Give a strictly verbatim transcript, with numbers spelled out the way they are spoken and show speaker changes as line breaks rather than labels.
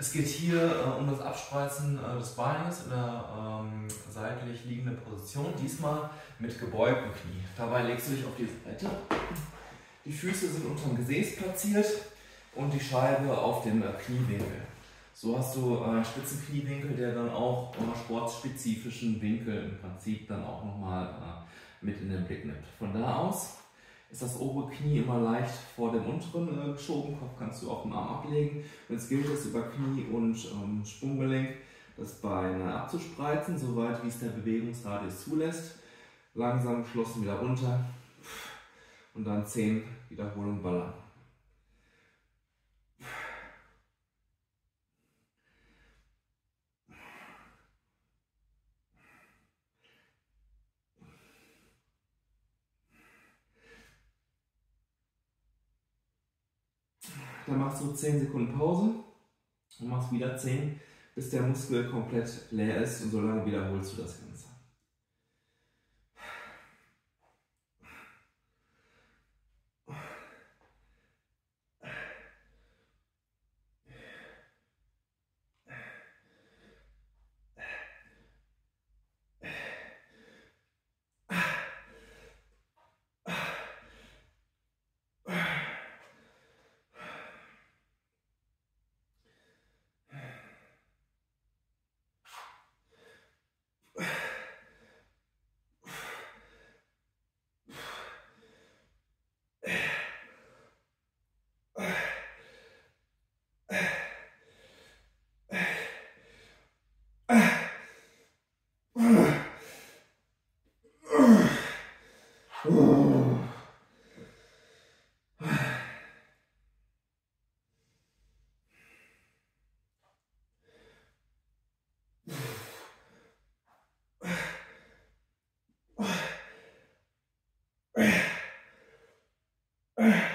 Es geht hier äh, um das Abspreizen äh, des Beines in der ähm, seitlich liegenden Position, diesmal mit gebeugtem Knie. Dabei legst du dich auf die Seite, die Füße sind unterm Gesäß platziert und die Scheibe auf dem äh, Kniewinkel. So hast du einen spitzen Kniewinkel, der dann auch äh, sportspezifischen Winkel im Prinzip dann auch nochmal äh, mit in den Blick nimmt. Von da aus ist das obere Knie immer leicht vor dem unteren äh, geschoben, Kopf kannst du auf dem Arm ablegen. Und jetzt gilt es über Knie und ähm, Sprunggelenk das Bein abzuspreizen, soweit wie es der Bewegungsradius zulässt. Langsam geschlossen wieder runter und dann zehn Wiederholungen ballern. Dann machst du zehn Sekunden Pause und machst wieder zehn, bis der Muskel komplett leer ist, und so lange wiederholst du das Ganze. Uh.